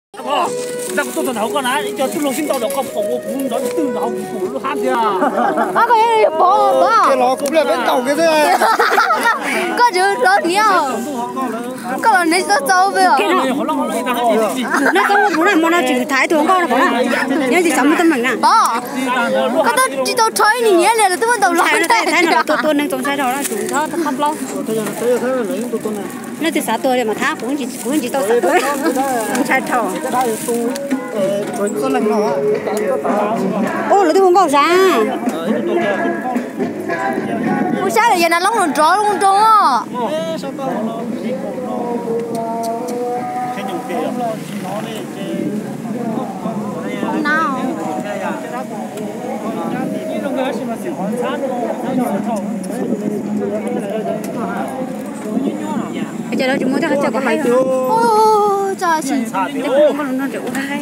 那个做头个呢，叫做六星到六个婆婆姑，那就都好苦都喊的啊。 啊个嘢bỏ cái lò cũng là bên tàu cái thế. có chữ đó nhiều có là nên sao sao bây giờ nó có bữa nào mà nó chỉ thái thường con là có nào nhớ gì sống tâm mình nè bỏ có tôi chỉ tôi thấy nhìn nhé là tôi bắt đầu thái nó thái nó tôi nên trong sai đó là chúng nó không lâu nó chỉ xả tôi mà thả cũng chỉ tôi xả tôi không sai thầu ô là tôi không có ra không sao là giờ nó lóng luôn trò luôn trông á nào bây giờ đó chúng muốn cho có hay ô trời xin không có nó rượu hay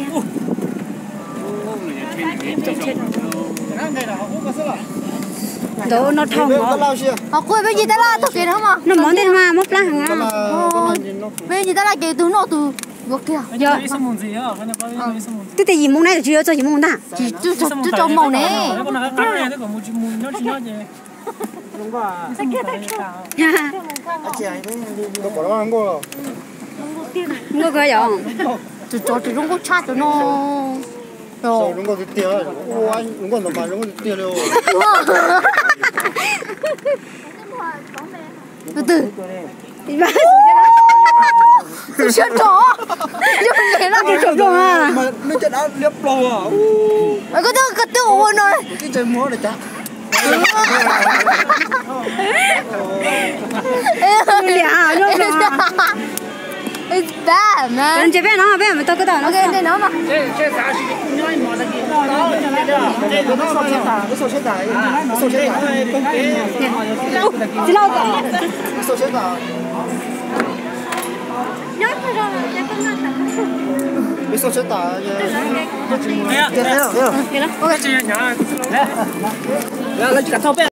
đồ nó thòng họ quên bây giờ ta là thực hiện không à nó món tên mà mốt lá hàng bây giờ ta là cái từ nó từ vượt kia giờ cái gì món này chưa cho gì món ta chỉ cho màu này nó cái gì chỉ cho chỉ đúng có chat cho nó rồi đúng có tiền ôi đúng có mà đúng có tiền đâu từ từ tôi chưa trỏ nhưng mà nó chưa trỏ rồi à mà nó chết đã liếp lâu à cái thứ ổn rồi cái chơi múa này chắc It's bad, man. Anh chơi bé nó bé mà tôi cái tao nó Okay, đây nó mà. Đi lâu cả. Nhớ thôi rồi, để con ngắt tao. cái số chết tả Thế à? thế nào Ok. Chị nhá. Là chỉ cả thao bé.